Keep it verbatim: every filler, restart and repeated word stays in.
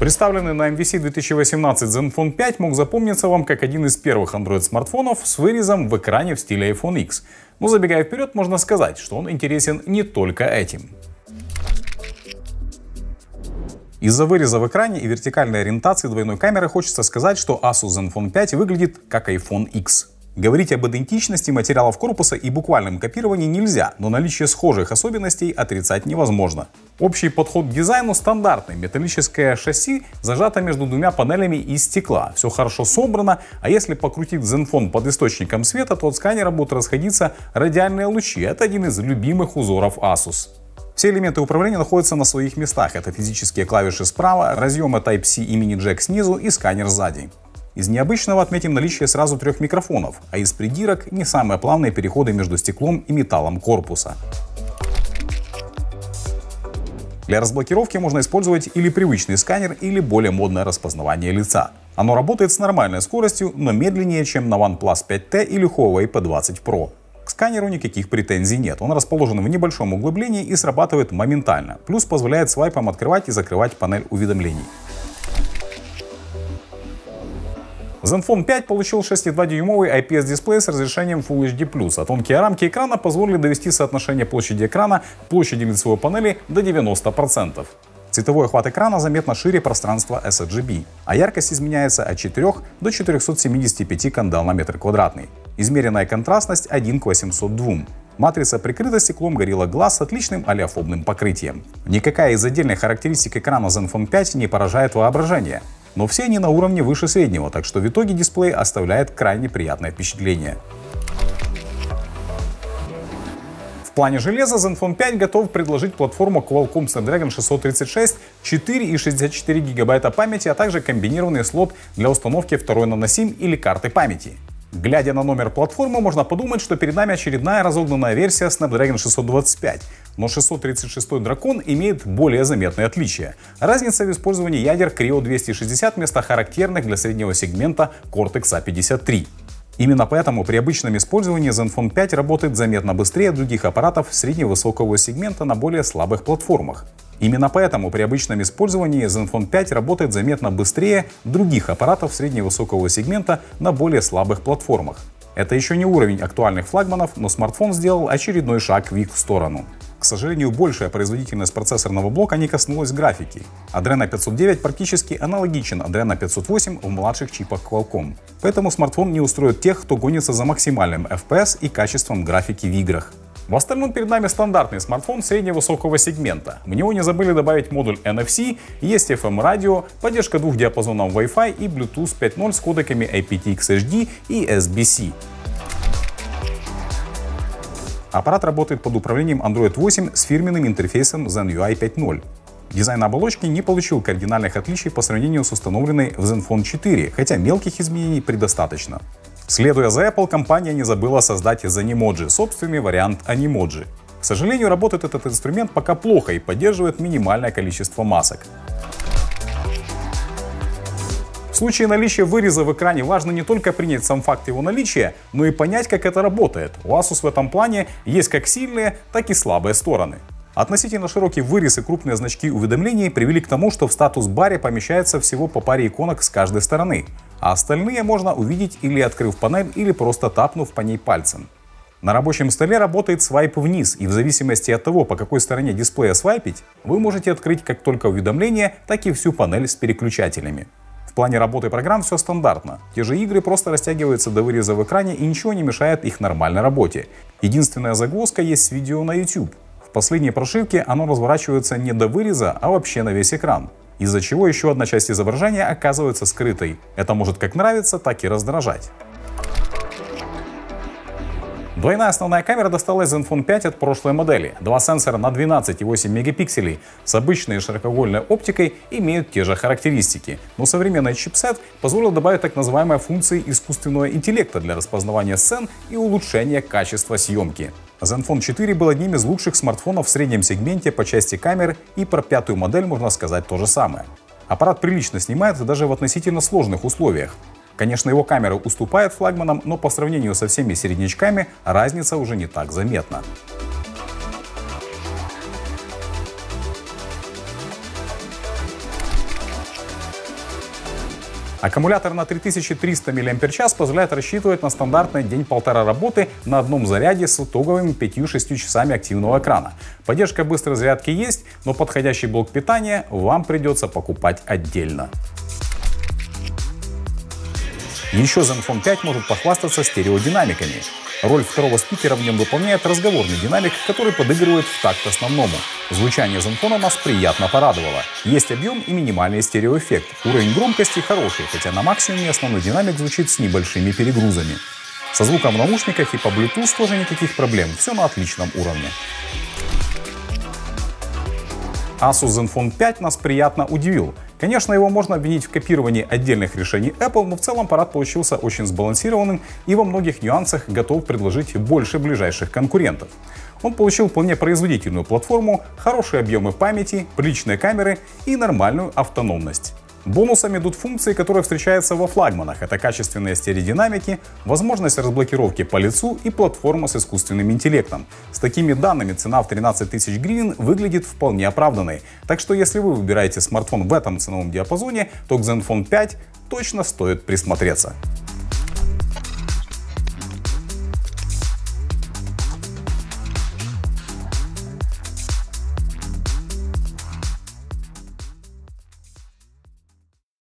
Представленный на эм ви си две тысячи восемнадцать Zenfone пять мог запомниться вам как один из первых Android-смартфонов с вырезом в экране в стиле айфон икс. Но забегая вперед, можно сказать, что он интересен не только этим. Из-за выреза в экране и вертикальной ориентации двойной камеры хочется сказать, что Asus Zenfone пять выглядит как айфон икс. Говорить об идентичности материалов корпуса и буквальном копировании нельзя, но наличие схожих особенностей отрицать невозможно. Общий подход к дизайну стандартный. Металлическое шасси зажато между двумя панелями из стекла. Все хорошо собрано, а если покрутить Zenfone под источником света, то от сканера будут расходиться радиальные лучи. Это один из любимых узоров Asus. Все элементы управления находятся на своих местах. Это физические клавиши справа, разъемы тайп си и мини-джек снизу и сканер сзади. Из необычного отметим наличие сразу трех микрофонов, а из придирок не самые плавные переходы между стеклом и металлом корпуса. Для разблокировки можно использовать или привычный сканер, или более модное распознавание лица. Оно работает с нормальной скоростью, но медленнее, чем на OnePlus пять тэ или Huawei пи двадцать про. К сканеру никаких претензий нет, он расположен в небольшом углублении и срабатывает моментально, плюс позволяет свайпом открывать и закрывать панель уведомлений. Zenfone пять получил шесть и два дюймовый ай пи эс-дисплей с разрешением Full эйч ди плюс, а тонкие рамки экрана позволили довести соотношение площади экрана к площади лицевой панели до девяноста процентов. Цветовой охват экрана заметно шире пространства эс эр джи би, а яркость изменяется от четырёх до четырёхсот семидесяти пяти кандел на метр квадратный. Измеренная контрастность один к восьмисот двум. Матрица прикрыта стеклом Gorilla Glass с отличным олеофобным покрытием. Никакая из отдельных характеристик экрана Zenfone пять не поражает воображение. Но все они на уровне выше среднего, так что в итоге дисплей оставляет крайне приятное впечатление. В плане железа Zenfone пять готов предложить платформу Qualcomm Snapdragon шестьсот тридцать шесть, четыре и шестьдесят четыре гигабайта памяти, а также комбинированный слот для установки второй наносим или карты памяти. Глядя на номер платформы, можно подумать, что перед нами очередная разогнанная версия Snapdragon шестьсот двадцать пять. Но шестьсот тридцать шестой Дракон имеет более заметные отличия. Разница в использовании ядер Creo двести шестьдесят вместо характерных для среднего сегмента Cortex а пятьдесят три. Именно поэтому при обычном использовании Zenfone пять работает заметно быстрее других аппаратов средневысокого сегмента на более слабых платформах. Именно поэтому при обычном использовании Zenfone пять работает заметно быстрее других аппаратов средневысокого сегмента на более слабых платформах. Это еще не уровень актуальных флагманов, но смартфон сделал очередной шаг в их сторону. К сожалению, большая производительность процессорного блока не коснулась графики. Adreno пятьсот девять практически аналогичен Adreno пятьсот восемь в младших чипах Qualcomm. Поэтому смартфон не устроит тех, кто гонится за максимальным эф пи эс и качеством графики в играх. В остальном перед нами стандартный смартфон средневысокого сегмента. В него не забыли добавить модуль эн эф си, есть эф эм радио, поддержка двух диапазонов Wi-Fi и Bluetooth пять ноль с кодеками ай пи ти экс эйч ди и эс би си. Аппарат работает под управлением Android восемь с фирменным интерфейсом Zen ю ай пять ноль. Дизайн оболочки не получил кардинальных отличий по сравнению с установленной в Zenfone четыре, хотя мелких изменений предостаточно. Следуя за Apple, компания не забыла создать Zenimoji, собственный вариант Animoji. К сожалению, работает этот инструмент пока плохо и поддерживает минимальное количество масок. В случае наличия выреза в экране важно не только принять сам факт его наличия, но и понять, как это работает. У Asus в этом плане есть как сильные, так и слабые стороны. Относительно широкий вырез и крупные значки уведомлений привели к тому, что в статус-баре помещается всего по паре иконок с каждой стороны, а остальные можно увидеть или открыв панель, или просто тапнув по ней пальцем. На рабочем столе работает свайп вниз, и в зависимости от того, по какой стороне дисплея свайпить, вы можете открыть как только уведомления, так и всю панель с переключателями. В плане работы программ все стандартно. Те же игры просто растягиваются до выреза в экране и ничего не мешает их нормальной работе. Единственная загвоздка есть с видео на YouTube. В последней прошивке оно разворачивается не до выреза, а вообще на весь экран. Из-за чего еще одна часть изображения оказывается скрытой. Это может как нравиться, так и раздражать. Двойная основная камера досталась Zenfone пять от прошлой модели. Два сенсора на двенадцать и восемь мегапикселей с обычной широкоугольной оптикой имеют те же характеристики. Но современный чипсет позволил добавить так называемые функции искусственного интеллекта для распознавания сцен и улучшения качества съемки. Zenfone четыре был одним из лучших смартфонов в среднем сегменте по части камер, и про пятую модель можно сказать то же самое. Аппарат прилично снимает даже в относительно сложных условиях. Конечно, его камера уступает флагманам, но по сравнению со всеми середнячками разница уже не так заметна. Аккумулятор на три тысячи триста миллиампер-час позволяет рассчитывать на стандартный день-полтора работы на одном заряде с итоговыми пятью-шестью часами активного экрана. Поддержка быстрой зарядки есть, но подходящий блок питания вам придется покупать отдельно. Еще Zenfone пять может похвастаться стереодинамиками. Роль второго спикера в нем выполняет разговорный динамик, который подыгрывает в такт основному. Звучание Zenfone нас приятно порадовало. Есть объем и минимальный стереоэффект. Уровень громкости хороший, хотя на максимуме основной динамик звучит с небольшими перегрузами. Со звуком в наушниках и по Bluetooth тоже никаких проблем, все на отличном уровне. Asus Zenfone пять нас приятно удивил. Конечно, его можно обвинить в копировании отдельных решений Apple, но в целом аппарат получился очень сбалансированным и во многих нюансах готов предложить больше ближайших конкурентов. Он получил вполне производительную платформу, хорошие объемы памяти, приличные камеры и нормальную автономность. Бонусами идут функции, которые встречаются во флагманах. Это качественные стереодинамики, возможность разблокировки по лицу и платформа с искусственным интеллектом. С такими данными цена в тринадцать тысяч гривен выглядит вполне оправданной. Так что если вы выбираете смартфон в этом ценовом диапазоне, то к Zenfone пять точно стоит присмотреться.